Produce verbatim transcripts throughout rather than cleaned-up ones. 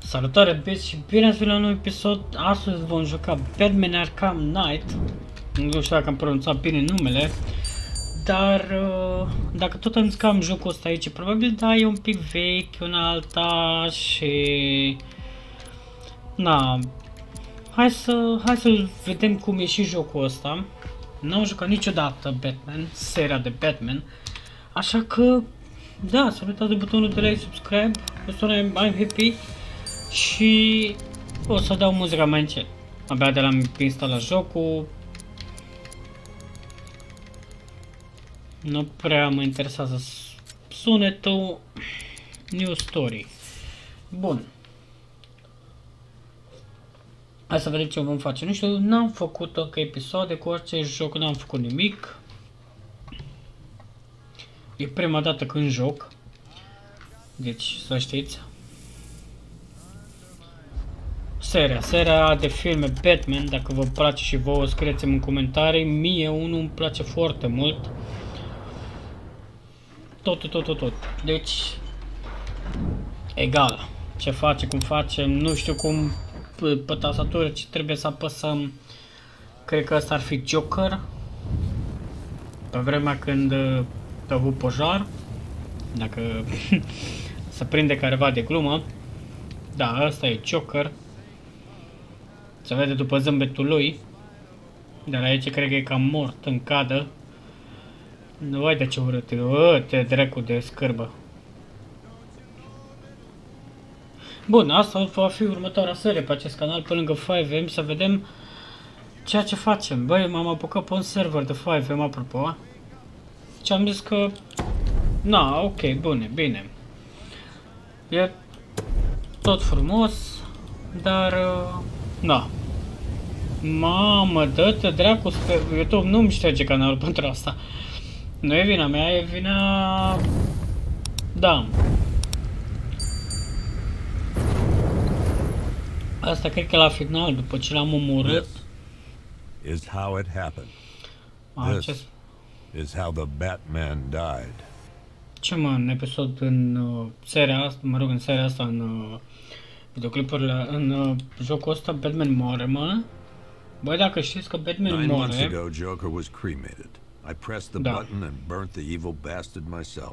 Salutare, băieți, și bine ați venit la un nou episod. Astăzi vom juca Batman Arkham Knight. Nu știu dacă am pronunțat bine numele, dar uh, dacă tot am zis că am jocul ăsta aici, probabil da, e un pic vechi, una alta și... Na, hai să hai să vedem cum e și jocul ăsta. N-am jucat niciodată Batman, seria de Batman, așa că da, să uitați de butonul de like, subscribe, o să I'm happy. Și o să dau muzica mai încet. Abia de la instalat jocul. Nu prea mă interesează sunetul. New story. Bun. Hai să vedem ce vom face. Nu știu, n-am făcut încă episoade cu orice joc, n-am făcut nimic. E prima dată când joc. Deci, să știți. Seria, seria de filme Batman, dacă vă place și vouă, scrieți-mi în comentarii. Mie unul îmi place foarte mult. Tot, tot, tot, tot. Deci, egal. Ce face, cum facem, nu știu cum pe tastatură ce trebuie să apăsăm. Cred că ăsta ar fi Joker. Pe vremea când a avut pojar. Dacă se prinde careva de glumă. Da, ăsta e Joker. Se vede după zâmbetul lui. Dar aici cred că e cam mort în cadă. Nu vai de ce urât. Ă, te dracu de scârbă. Bun, asta va fi următoarea serie pe acest canal, pe lângă cinci M, să vedem ceea ce facem. Băi, m-am apucat pe un server de cinci M, apropo. Și am zis că... Na, ok, bune, bine. E tot frumos, dar... Na. Mamă, dă-te dracu, YouTube nu-mi șterge canalul pentru asta. Nu e vina mea, e vina... Da. Asta cred că la final, după ce l-am omorât. Is how it happened. This is how the Batman died. Ce mă, în episod, în uh, seria asta, mă rog, în seria asta, în uh, videoclipurile, în uh, jocul ăsta, Batman moare, mă. Băi, dacă știți că Batman moare... Nine months ago, Joker was cremated. I pressed the da. button and burnt the evil bastard myself.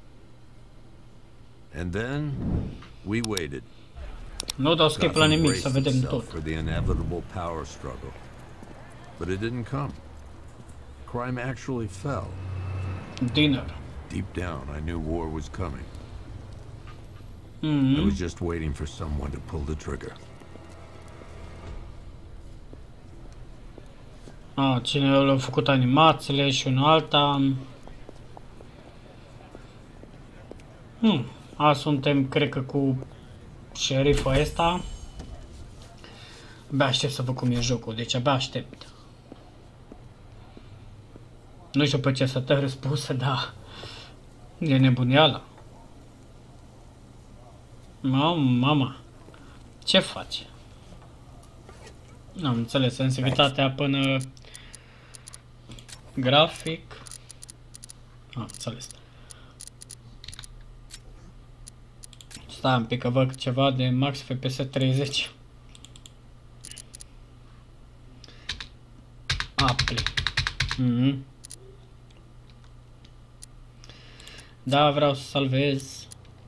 And then, we waited. Nu dau skip la nimic, să vedem tot. For the inevitable power struggle. But it didn't come. Crime actually fell. Dinner. Deep down, I knew war was coming. Mm-hmm. I was just waiting for someone to pull the trigger. Ah, cine le-a făcut animațiile și un alta. Hmm. A, suntem, cred că, cu șeriful ăsta. Abia aștept să văd cum e jocul, deci abia aștept. Nu știu pe ce să te răspuse, dar e nebunială. Mama, mama, ce faci? N-am înțeles, sensibilitatea până grafic. Am înțeles. Stai un pic că văd ceva de max F P S treizeci. Apli. Mm-hmm. Da, vreau să salvez.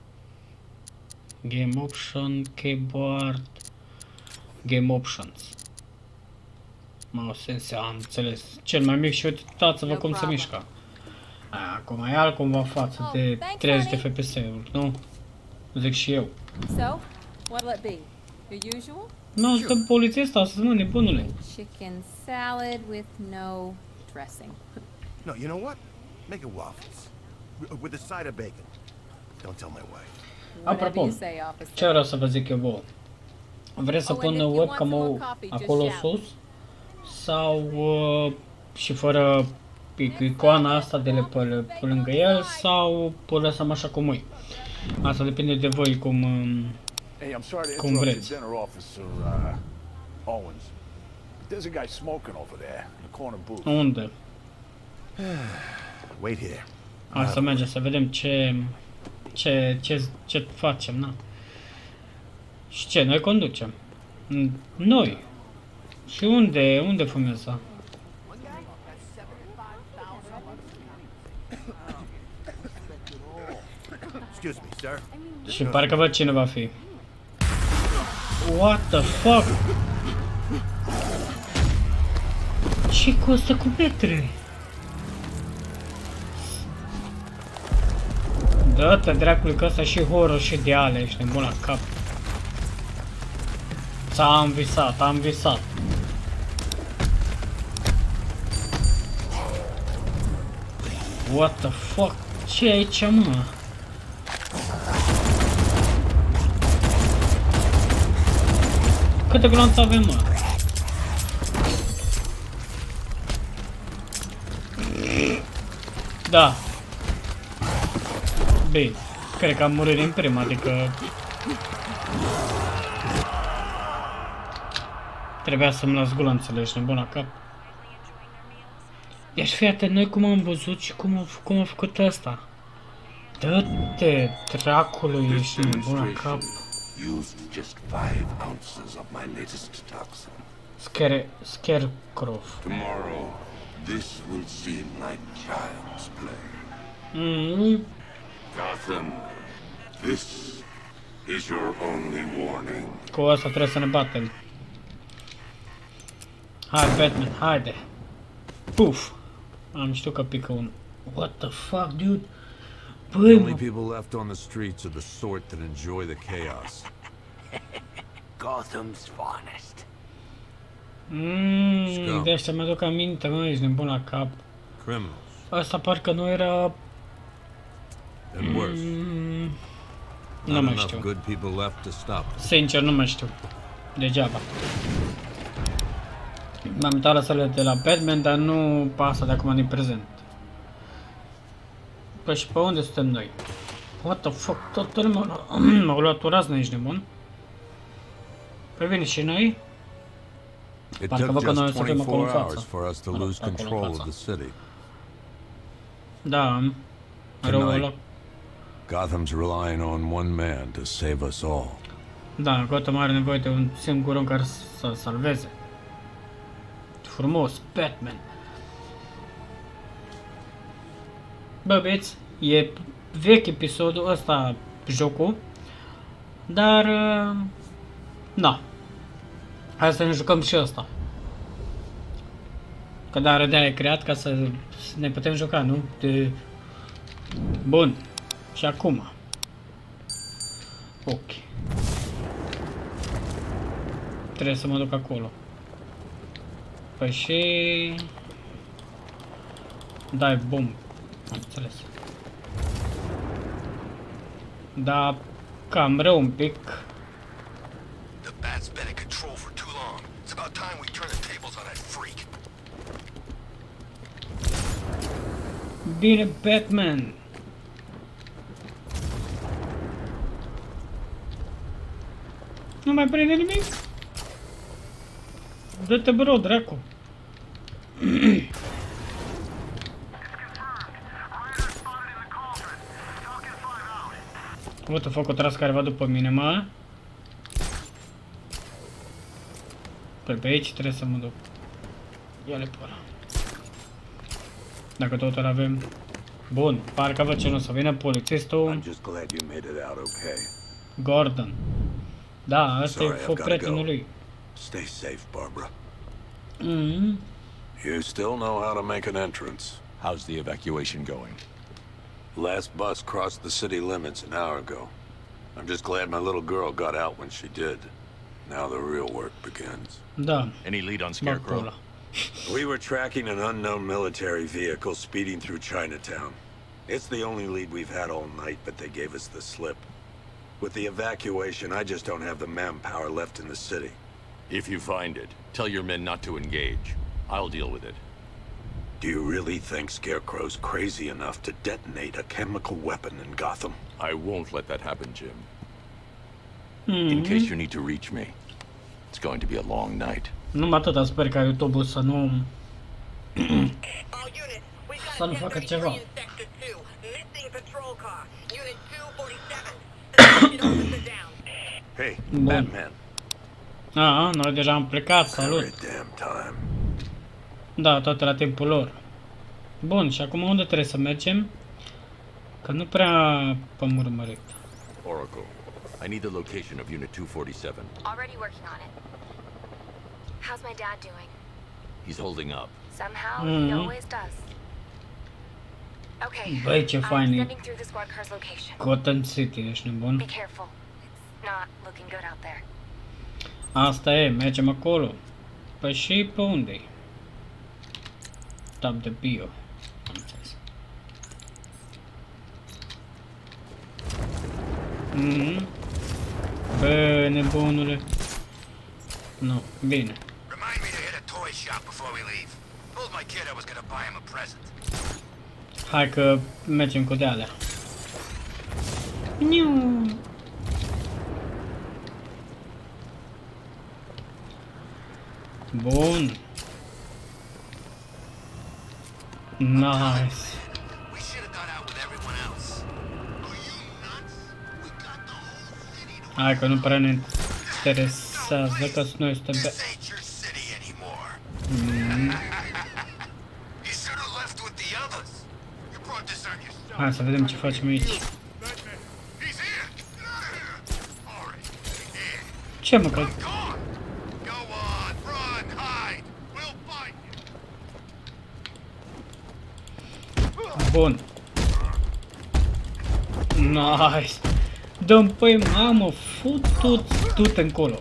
Game option, keyboard, game options. Mouse înseamnă, am înțeles. Cel mai mic și uitați-vă cum se mișcă. Acum e altcumva față de treizeci de F P S-uri, nu? Zic și eu. So, what'll it be? Your usual? Nu, stă polițista, să mă, nebunule. Chicken salad with no dressing. No, you know what? Make it waffles. With a side of bacon. Don't tell my wife. Apropo, ce vreau să vă zic eu vouă? Vreți să pun webcam-ul acolo sus? Sau uh, și fără icoana asta de pe, pe lângă el? Sau o lăsăm așa cum e? Asta depinde de voi cum, cum vreți. Unde? Hai să mergem să vedem ce, ce, ce, ce facem, na. Și ce? Noi conducem. Noi. Și unde, unde fumează? Excuse me, sir. Și parcă văd cine va fi. What the fuck? Ce costă cu metre? Dă-te dracului că ăsta și horror și de ale, ești nebun la cap. Ți-am visat, am visat. What the fuck? Ce e aici, mă? Câte glanțe avem, mă? Da. Bine. Cred că am murit din prima, adică... Trebuia să-mi las glanțele, ești nebun la cap. Ești fii atent, noi cum am văzut și cum a, cum a făcut ăsta. Dă-te, dracului, ești nebun la cap. Used just five ounces of my latest toxin. Scare... Scarecrow. Tomorrow, this will seem like child's play. Mm-hmm. Gotham, this is your only warning. Cu asta trebuie să ne batem. Hai, Batman, haide. Puf. Am știut că pică un... What the fuck, dude? The Băi, only mă. people left on the streets are the sort that enjoy the chaos. Gotham's finest. Mmm, de asta mi-aduc aminte, mă, ești nebun la cap. Criminals. Asta parcă nu era... And worse. Mm, nu Not mai enough știu. good people left to stop them. Sincer, nu mai știu. Degeaba. M-am uitat la salele de la Batman, dar nu pe asta de acum din prezent. Păi și pe unde suntem noi? What the fuck? Toată lumea m-au luat o raznă, ești nebun? Păi vine și noi? It Parcă took văd că noi o just să fim acolo în twenty-four față. hours for us to Mă rog, lose acolo în control of față. the city. Da. Răul ăla. Gotham's relying on one man to save us all. Da, Gotham are nevoie de un singur om care să-l salveze. Frumos, Batman. Bă, băieți, e vechi episodul ăsta, jocul, dar, uh, na, hai să ne jucăm și ăsta. Că dar de-aia e creat ca să ne putem juca, nu? De... Bun, și acum. Ok. Trebuie să mă duc acolo. Păi și... Dai bomb. Am înțeles. Da, cam rău un pic. The bat's been in control for too long. It's about time we turn the tables on that freak. Bine, Batman. Nu mai prinde nimic? Dă-te bro, dracu. What the fuck, o tras careva după mine, mă? Păi pe aici trebuie să mă duc. Ia-le pe ăla. Dacă tot îl avem. Bun, parcă văd ce nu o să vină polițistul I'm just glad you made it out okay. Gordon. Da, ăsta e Sorry, I've fost gotta prietenul go. lui. Stay safe, Barbara. Mhm. You still know how to make an entrance. How's the evacuation going? Last bus crossed the city limits an hour ago. I'm just glad my little girl got out when she did. Now the real work begins. Da, Any lead on bag Scarecrow? ăla. We were tracking an unknown military vehicle speeding through Chinatown. It's the only lead we've had all night, but they gave us the slip. With the evacuation, I just don't have the manpower left in the city. If you find it, tell your men not to engage. I'll deal with it. Do you really think Scarecrow's crazy enough to detonate a chemical weapon in Gotham? I won't let that happen, Jim. Mhm. In case you need to reach me, it's going to be a long night. Numai atâta sper ca YouTube să nu... All units, we've got Să a nu ten facă thirty-three ceva. in sector two. Missing patrol car. Unit two forty-seven. Suspected officer down. Hey, Bun. Batman. A, noi deja am plecat, salut. Every damn time. Da, toate la timpul lor. Bun, și acum unde trebuie să mergem? Că nu prea am urmărit. Oracle, I need the location of Unit two forty-seven. Already working on it. How's my dad doing? He's holding up. Somehow Mhm. he always does. Okay. Băi, ce I'm fain e. sending through the squad car's location. Gotham City, ești nebun? Be careful. It's not looking good out there. Asta e, mergem acolo. Păi și pe unde-i? Tab de bio. Am înțeles. Mhm. Bă, nebunule. Nu, bine. Remind me to hit a toy shop before we leave. Told my kid I was gonna buy him a present. Hai că mergem cu de-alea. Niu. Bun. Nice. We should have gone out with everyone else. Are you nuts? We got the whole city to Hai că nu prea ne interesează că noi suntem pe... This ain't your city anymore. Mm. You should have left with the others. You brought this on yourself. Hai să vedem ce facem aici. Batman, he's here. All right, here. Ce mă, că... I'm gone. Go on, run, hide. We'll find you. Bun. Nice. Dă-mi păi, mamă, futu-ți tu-te încolo.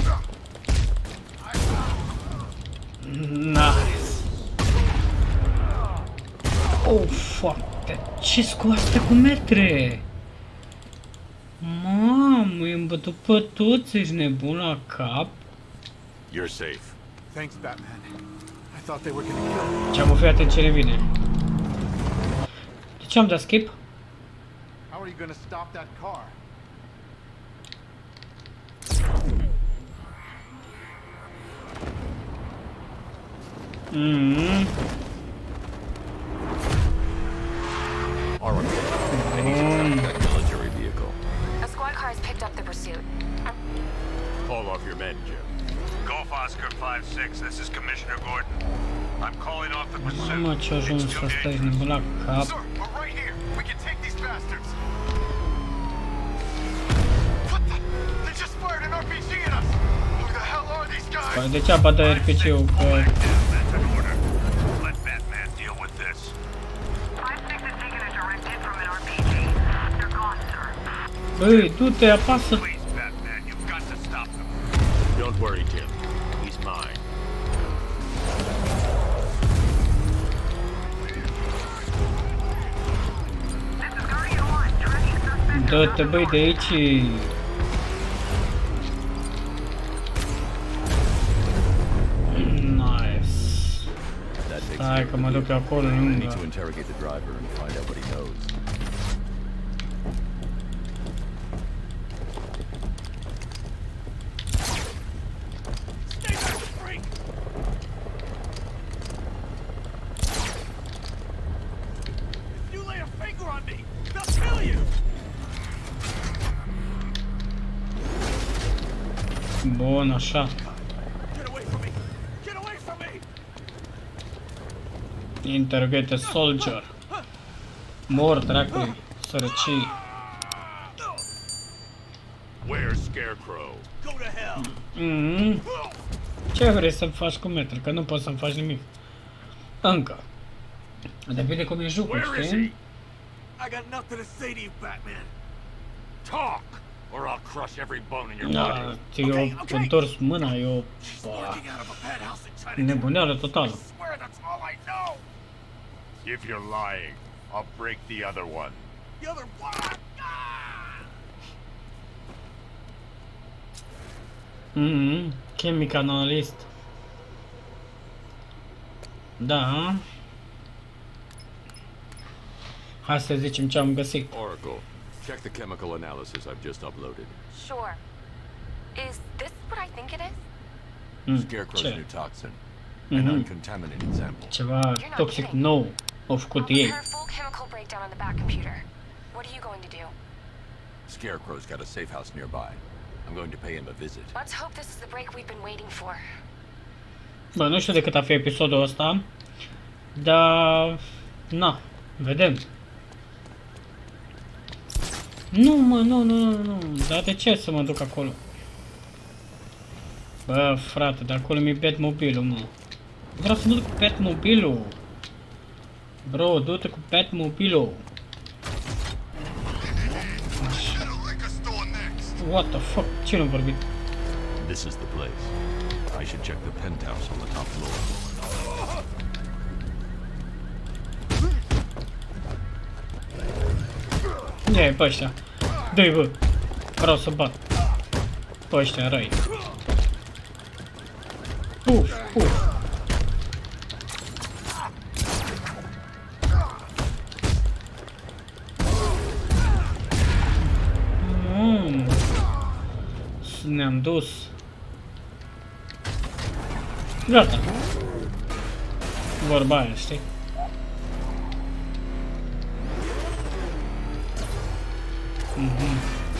Nice. Oh, fuck. Ce scoate cu metre? Mamă, i-am bătut pe toți, ești nebun la cap? You're safe. Thanks, Batman. I thought they were gonna kill me. Ce-am o fi atent ce ne vine. De ce am dat skip? How are you gonna stop that car? Mhm. Oracle, I need to track that military vehicle. A squad car has picked up the pursuit. Call off your men, Jim. Golf Oscar five six, this is Commissioner Gordon. I'm calling off the pursuit. Mamă, ce ajuns să stai nebun la cap. Sir, we're right here. We can take these bastards. What the? They just fired an R P G at us. Who the hell are these guys? Păi degeaba dă R P G-ul, că... That's an order. Let Batman deal with this. five six has taken a direct hit from an R P G. They're gone, sir. Băi, du-te, apasă! Please, Batman, you've got to stop them. Don't worry, Jim. He's mine. This is Guardian one, tracking suspect. Dă-te, băi, de aici! Nice. That takes Stai care că of mă the duc vehicle. acolo I need lângă. to interrogate the driver and find out what he knows. Stay back, freak! If you lay a finger on me, they'll kill you! Bun, așa. Get away from me! Get away from me! Interrogate a soldier. Mor, dracului, sărăcii. Where's Scarecrow? Go to hell! Mhm. Ce vrei să-mi faci cu metri? Că nu poți să-mi faci nimic. Încă. Depinde cum e jocul, Where is he? știi? I got nothing to say to you, Batman. Talk, or I'll crush every bone in your Da, body. ți-o întors mâna, eu... She's Ba, working out of a penthouse in Chinatown. nebuneală I totală. swear that's all I know. If you're lying, I'll break the other one. The other what? Ah! Mhm. Chemic analyst. Da. Hai să zicem ce am găsit. Oracle, check the chemical analysis I've just uploaded. Sure. Is this what I think it is? Mm, Scarecrow's ce? new toxin. An Mhm. uncontaminated sample. Ceva toxic nou au făcut I'll ei. prepare a full chemical breakdown on the back computer. What are you going to do? Scarecrow's got a safe house nearby. I'm going to pay him a visit. Let's hope this is the break we've been waiting for. Bă, nu știu de cât a fi episodul ăsta, dar... na, vedem. Nu, mă, nu, nu, nu, nu, dar de ce să mă duc acolo? Bă, frate, dar acolo mi-e Batmobilul, mă. Vreau să mă duc cu Batmobilul. Bro, du-te cu Batmobilul. What the fuck? Ce nu vorbit? This is the place. I should check the penthouse on the top floor. Ia-i pe ăștia. Dă-i, bă. Vreau să bat. Pe ăștia răi. Uf, uf. Mm. Ne-am dus. Gata. Vorba aia, știi? Mhm.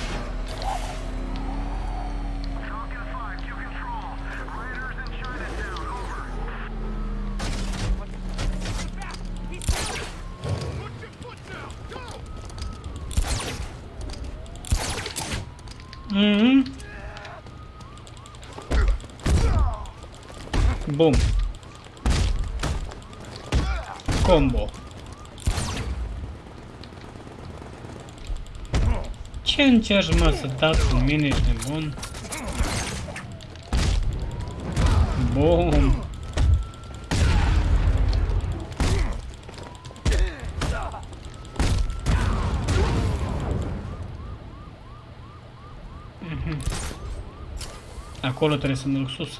Mhm. Bum. Combo. Ce încerci, mă, să dați cu mine, ești nebun? Bum. Mhm. Acolo trebuie să mă duc sus.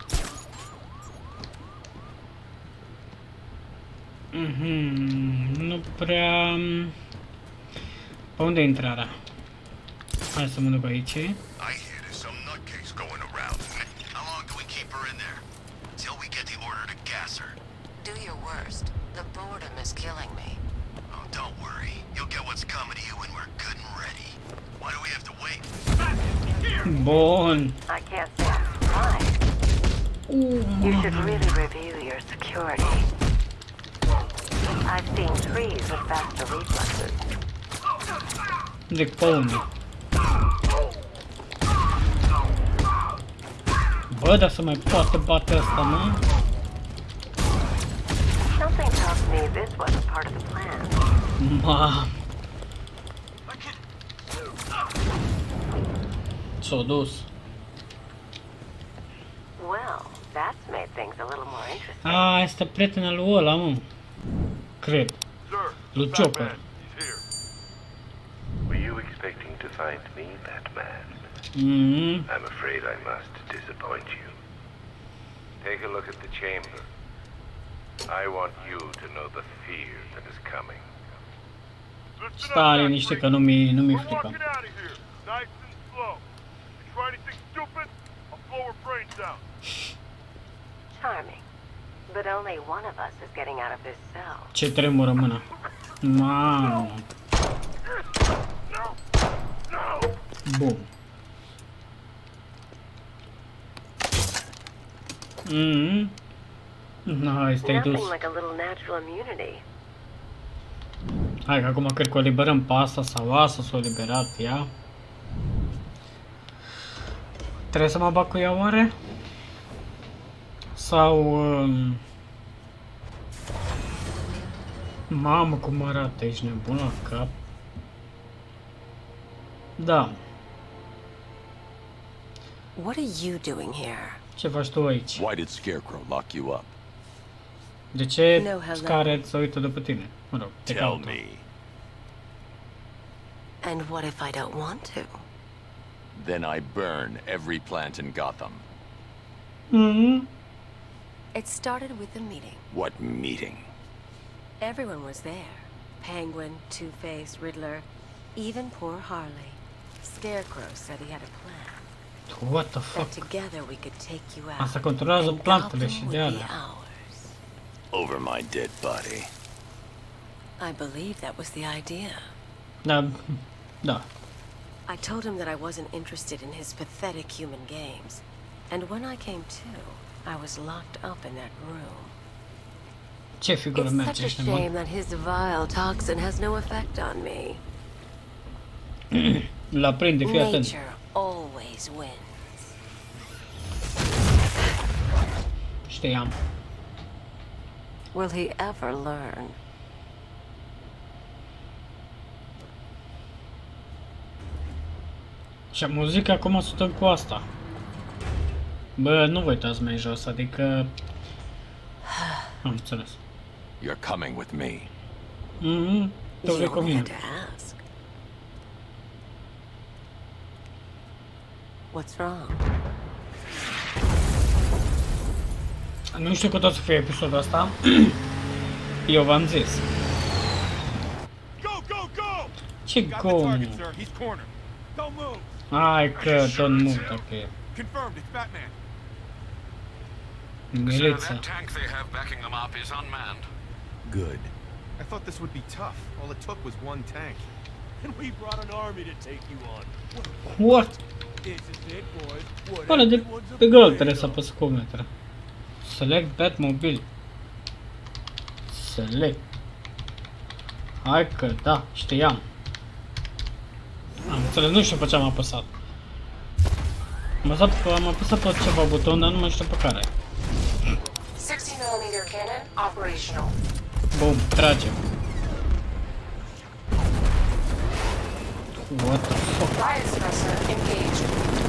Mhm. Nu prea... Pe unde e intrarea? Hai să mă duc aici. I hear there's some nutcase going around. How long can we keep her in there? Till we get the order to gas her. Do your worst. The boredom is killing me. Oh, don't worry. You'll get what's coming to you when we're good and ready. Why do we have to wait? Bun. I can't say I'm surprised. You should really review your security. I've seen trees with faster reflexes. De pe unde? Bă, dar să mai poate bate asta, mă? Something tells me this wasn't part of the plan. Ma. S-o dus. Well, that's made things a little more interesting. A, este prietena lui ăla, mă. Cred. Lui Joker. Were you expecting to find me, Batman? Mm-hmm. I'm afraid I must disappoint you. Take a look at the chamber. I want you to know the fear that is coming. Stai liniște că nu mi nu mi frică. Charming. But only one of us is getting out of this cell. Ce tremură mâna. Mamă. Bun. Mhm. Hai, stai dus. Nothing like a little natural immunity. Hai că acum cred că o liberăm pe asta sau asta s-o liberat ea. Trebuie să mă bag cu ea oare? Sau... Um... Mamă, cum arată, ești nebun la cap. Da. What are you doing here? Ce faci tu aici? Why did Scarecrow lock you up? De ce No, hello. Scarlet se uită după tine? Mă rog, te Tell caută. me. And what if I don't want to? Then I burn every plant in Gotham. Mhm. It started with a meeting. What meeting? Everyone was there. Penguin, Two-Face, Riddler, even poor Harley. Scarecrow said he had a plan. What the fuck? That together we could take you out. Asta controlează and plantele Gotham și de would be alea. ours. Over my dead body. I believe that was the idea. Da, da. I told him that I wasn't interested in his pathetic human games. And when I came to, I was locked up in that room. Ce figură It's merge, such a ești shame nebun? that his vile toxin has no effect on me. La prinde, fii atent. Nature always wins. Știam. Will he ever learn? Și muzica acum suntem cu asta. Bă, nu vă uitați mai jos, adică... Am înțeles. You're coming with me. Mhm, te You only recomand. had to ask. What's wrong? Nu știu cât o să fie episodul ăsta. Eu v-am zis. Go, go, go! Ce Got the go, target, mă? sir. He's cornered. Don't move. Hai că don't move, ok. Confirmed, it's Batman. Milița. tank they have backing them up is unmanned. Good. I thought this would be tough. All it took was one tank. And we brought an army to take you on. What? This is it, boys. What Ăla de everyone's pe gol afraid trebuie să of. apăs cu metră. Select Batmobile. Select. Hai că da, știam. Am înțeles, nu știu pe ce am apăsat. Am apăsat, am apăsat pe ceva buton, dar nu mai știu pe care. sixty millimeter cannon operational. Bum, tragem. What the fuck? Riot suppressor engaged.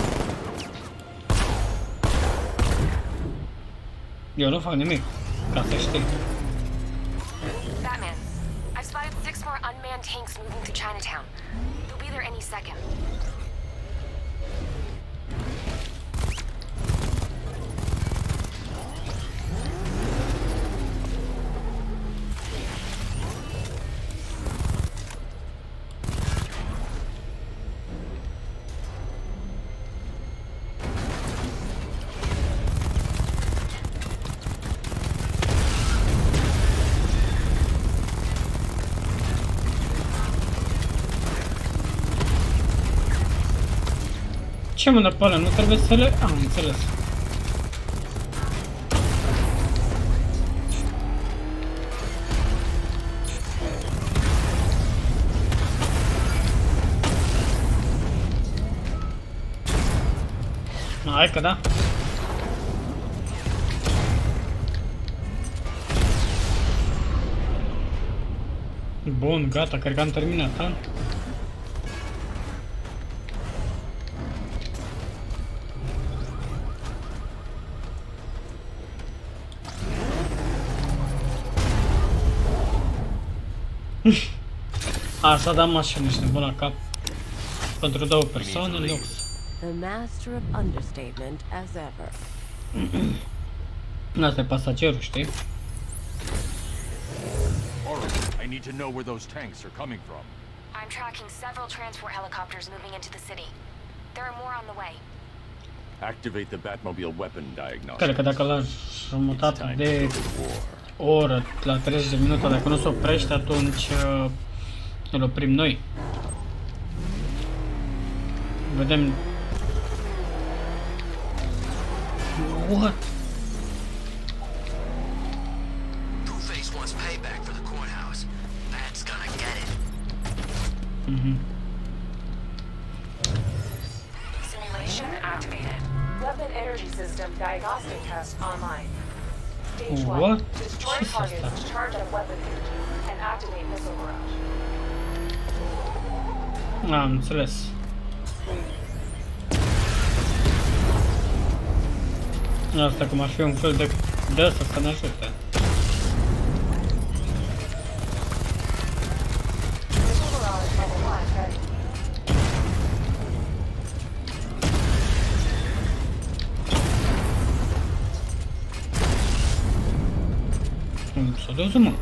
Eu nu fac nimic, ca să știi. Batman, I've spotted six more unmanned tanks moving through Chinatown. They'll be there any second. Ce mână pe ăla? Nu trebuie să le... Am înțeles. Hai că da. Bun, gata, cred că am terminat, da? Asta da mașină, ești nebun la cap. Pentru două persoane, lux. The master of understatement as ever. Asta e pasagerul, știi? Alright, I need to know where those tanks are coming from. I'm tracking several transport helicopters moving into the city. There are more on the way. Activate the Batmobile weapon diagnostic. Cred că dacă la jumătate de oră, la treizeci de minute, dacă nu se oprește, atunci uh, îl oprim noi. Vedem... What? Two-Face wants payback for the courthouse. That's gonna get it. Mhm. Simulation activated. Weapon energy system diagnostic test online. Stage What? one. Destroy targets, charge up weapon energy, and activate missile barrage. Am înțeles. Asta cum ar fi un fel de... de asta să ne ajute. Missile barrage level one ready. Cum să duci, mă?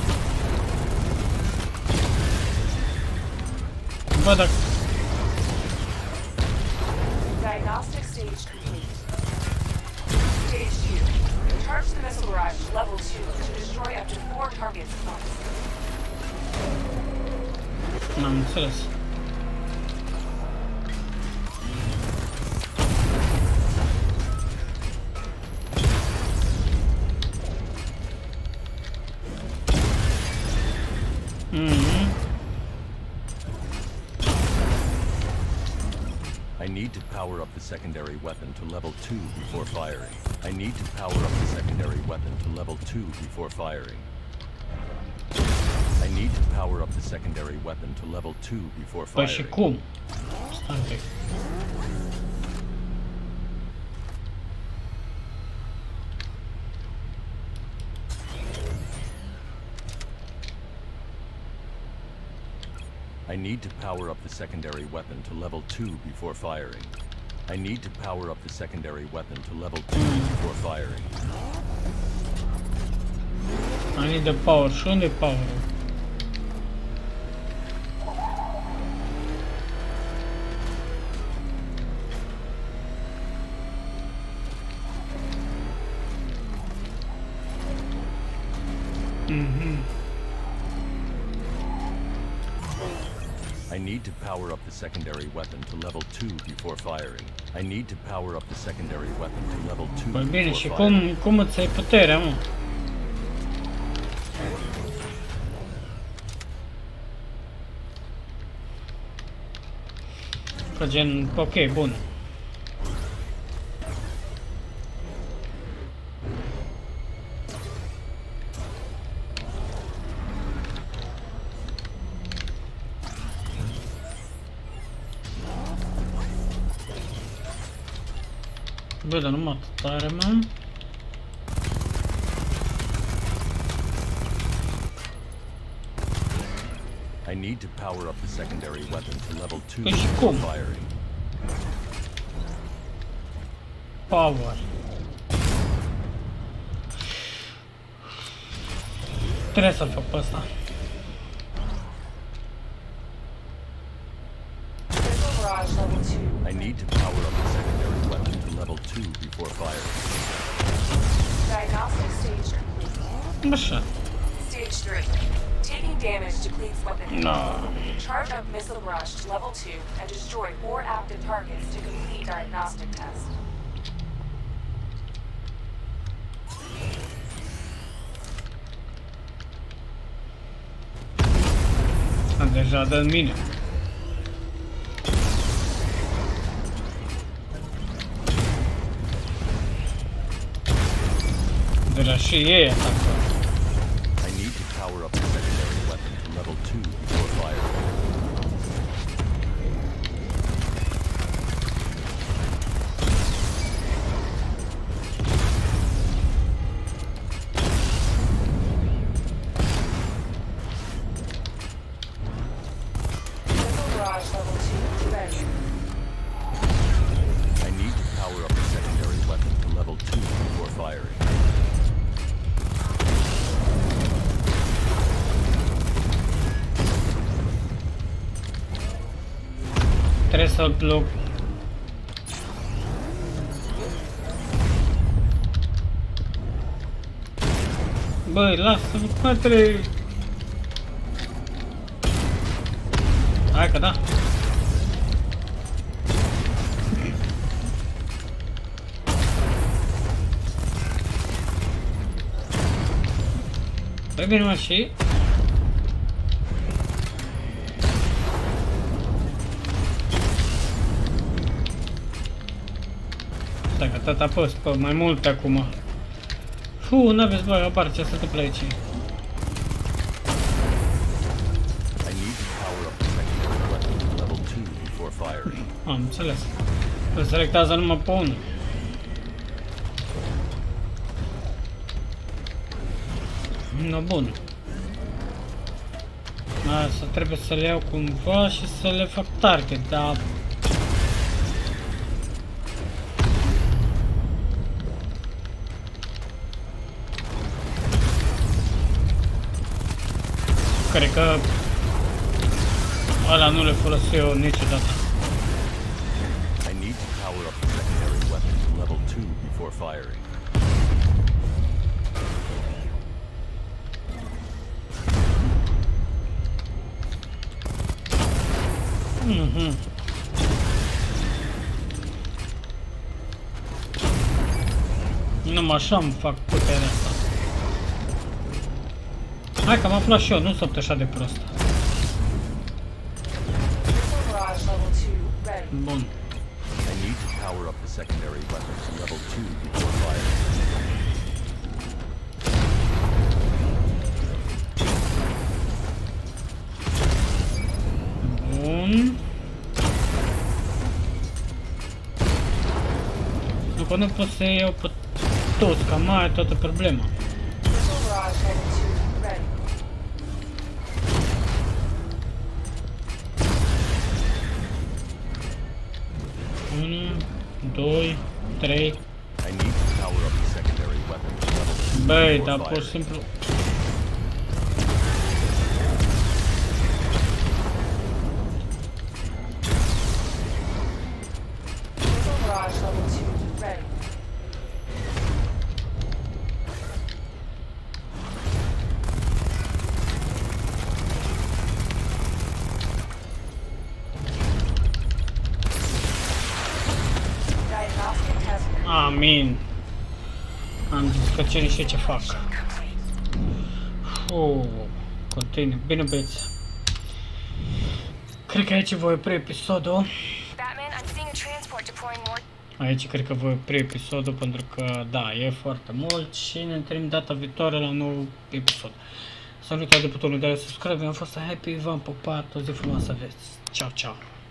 Bă, dacă... Diagnostic stage complete. Stage two. Charge the missile barrage to level two to destroy up to four targets at once. N-am înțeles. Mm-hmm. I need to power up the secondary weapon to level two before firing. I need to power up the secondary weapon to level two before firing. I need to power up the secondary weapon to level two before Păi firing. și cum? Stai un pic. I need to power up the secondary weapon to level two before firing. I need to power up the secondary weapon to level two before firing. I need the power. Și unde e power? Mhm. I need to power up the secondary weapon to level two before firing. I need to power up the secondary weapon to level two Păi bine, before și firing. cum, cum îți ai puterea, mă? Că gen, ok, bun. Bă, dar numai atât tare, mă. I need to power up the secondary weapon to level two Păi și before cum? firing. Power. Trebuie să-l fac pe ăsta. Missile barrage level two. I need to power up the secondary weapon to level two before firing. Diagnostic stage complete. Așa. Stage three. Taking damage depletes weapon. No. Charge up missile barrage to level two and destroy four active targets to complete diagnostic test. Am deja dat mine. Deja și ei atacă. I need to power up the secondary weapon to level two before firing. Missile barrage level two ready. I need to power up the secondary weapon to level two before firing. Trebuie să-l bloc. Băi, lasă-mă, către... Hai că da. Păi bine, mă, și... Stai că tot apăs pe mai multe acum. Fu, n-aveți băi, apar ce se întâmplă aici. I need to power up the secondary weapon to level two before firing. Am înțeles. Îl selectează numai pe unul. No, bun. Asta trebuie să le iau cumva și să le fac target, dar... Cred că ăla nu le folosesc eu niciodată. I need to power up the before firing. Mhm. Numai așa îmi fac puterea asta. Hai că am aflat și eu, nu sunt așa de prost. Bun. I need to power up the secondary weapon to level two before firing. Bun. După nu pot să iau pe toți, că mai e toată problema. unu, doi, trei. Băi, dar pur și simplu... Amin. Am zis că ce niște ce fac. Oh, continuu. Bine, băieți. Cred că aici voi opri episodul. Aici cred că voi opri episodul pentru că, da, e foarte mult și ne întâlnim data viitoare la un nou episod. Să nu uitați de butonul de subscribe. Am fost Happy, v-am pupat, o zi frumoasă aveți. Ciao, ciao.